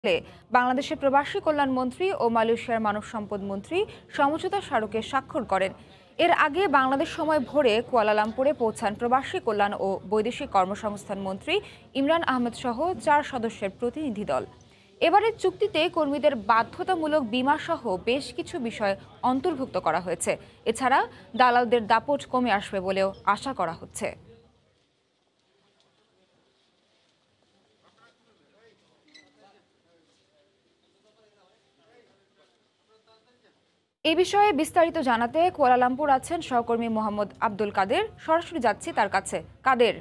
বাংলাদেশের প্রবাসী কল্যাণ মন্ত্রী ও মালয়েশিয়ার মানব সম্পদ মন্ত্রী সমঝোতা স্মারকে স্বাক্ষর করেন। এর আগে বাংলাদেশ সময় ভোরে কুয়ালালামপুরে পৌঁছান প্রবাসী কল্যাণ ও বৈদেশিক কর্মসংস্থান মন্ত্রী ইমরান আহমেদ সহ 4 সদস্যের প্রতিনিধি দল। এবারের চুক্তিতে কর্মীদের বাধ্যতামূলক বীমা সহ বেশ কিছু বিষয় অন্তর্ভুক্ত করা হয়েছে। এছাড়া দালালদের দাপট কমে আসবে বলেও আশা করা হচ্ছে। এই বিষয়ে বিস্তারিত জানাতে কুয়ালালামপুর আছেন সহকর্মী মোহাম্মদ আব্দুল কাদের। সরাসরি যাচ্ছি তার কাছে। কাদের,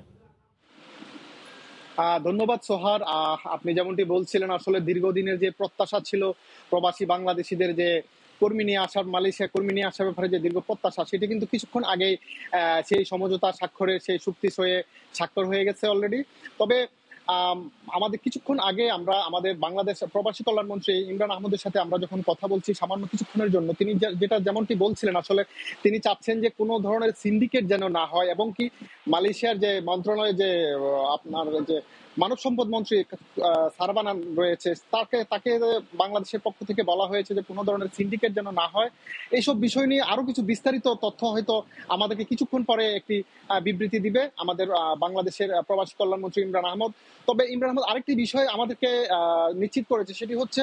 ধন্যবাদ সোহার। আপনি যেমনটি বলছিলেন, আসলে দীর্ঘদিনের যে প্রত্যাশা ছিল প্রবাসী বাংলাদেশিদের, যে কর্মী নিয়ে আসার, মালয়েশিয়া কর্মী নিয়ে আসার ব্যাপারে যে দীর্ঘ প্রত্যাশা, সেটি কিন্তু কিছুক্ষণ আগেই সেই সমঝোতা স্বাক্ষরের সেই চুক্তি সয়ে স্বাক্ষর হয়ে গেছে অলরেডি। তবে আমাদের কিছুক্ষণ আগে আমরা আমাদের বাংলাদেশ প্রবাসী কল্যাণ মন্ত্রী ইমরান আহমেদের সাথে আমরা যখন কথা বলছি সামান্য কিছুক্ষণের জন্য, তিনি যেটা যেমনটি বলছিলেন, আসলে তিনি চাচ্ছেন যে কোনো ধরনের সিন্ডিকেট যেন না হয়, এবং কি মালয়েশিয়ার যে মন্ত্রণালয়ে যে আপনার যে মানব সম্পদ মন্ত্রী সারবানান রয়েছে, তাকে বাংলাদেশের পক্ষ থেকে বলা হয়েছে যে কোনো ধরনের সিন্ডিকেট যেন না হয়। এইসব বিষয় নিয়ে আরো কিছু বিস্তারিত তথ্য হয়তো আমাদেরকে কিছুক্ষণ পরে একটি বিবৃতি দিবে আমাদের বাংলাদেশের প্রবাসী কল্যাণ মন্ত্রী ইমরান আহমদ। তবে ইমরান আহমদ আরেকটি বিষয় আমাদেরকে নিশ্চিত করেছে, সেটি হচ্ছে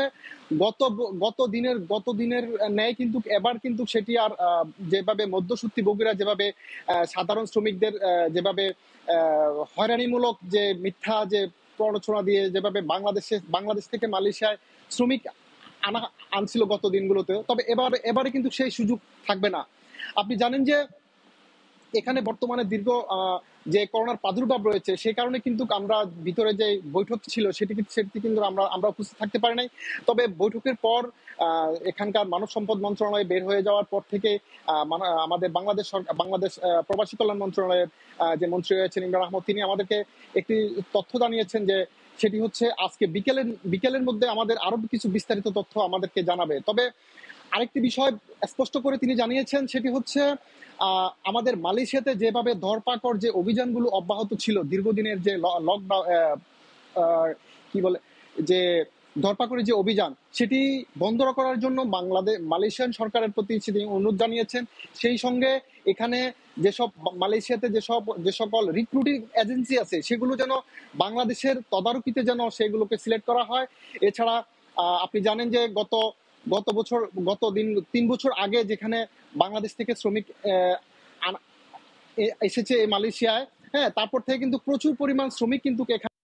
গত দিনের ন্যায় কিন্তু এবার কিন্তু সেটি আর যেভাবে মধ্যসূত্রভোগীরা যেভাবে সাধারণ শ্রমিকদের যেভাবে হয়রানিমূলক যে মিথ্যা যে প্ররোচনা দিয়ে যেভাবে বাংলাদেশ থেকে মালয়েশিয়ায় শ্রমিক আনছিল গত দিনগুলোতে, তবে এবারে কিন্তু সেই সুযোগ থাকবে না। আপনি জানেন যে এখানে বর্তমানে দীর্ঘ যে করোনার প্রাদুর্ভাব রয়েছে, সেই কারণে কিন্তু আমরা ভিতরে যে বৈঠক ছিল সেটি কিন্তু আমরা উপস্থিত থাকতে পারি নাই। তবে বৈঠকের পর এখানকার মানব সম্পদ মন্ত্রণালয় বের হয়ে যাওয়ার পর থেকে আমাদের বাংলাদেশ প্রবাসী কল্যাণ মন্ত্রণালয়ের যে মন্ত্রী রয়েছেন ইমরান আহমদ, তিনি আমাদেরকে একটি তথ্য জানিয়েছেন, যে সেটি হচ্ছে আজকে বিকেলের মধ্যে আমাদের আরো কিছু বিস্তারিত তথ্য আমাদেরকে জানাবে। তবে আরেকটি বিষয় স্পষ্ট করে তিনি জানিয়েছেন, সেটি হচ্ছে আমাদের মালয়েশিয়াতে যেভাবে ধরপাকড় যে অভিযানগুলো অব্যাহত ছিল, দীর্ঘদিনের যে লকডাউন কি বলে যে ধরপাকড়ের যে অভিযান, সেটি বন্ধ করার জন্য মালয়েশিয়ান সরকারের প্রতি তিনি অনুরোধ জানিয়েছেন। সেই সঙ্গে এখানে যেসব মালয়েশিয়াতে যে সকল রিক্রুটিং এজেন্সি আছে, সেগুলো যেন বাংলাদেশের তদারকিতে যেন সেগুলোকে সিলেক্ট করা হয়। এছাড়া আপনি জানেন যে গত 3 বছর আগে যেখানে বাংলাদেশ থেকে শ্রমিক এসেছে এই মালয়েশিয়ায়, হ্যাঁ, তারপর থেকে কিন্তু প্রচুর পরিমাণ শ্রমিক কিন্তু এখানে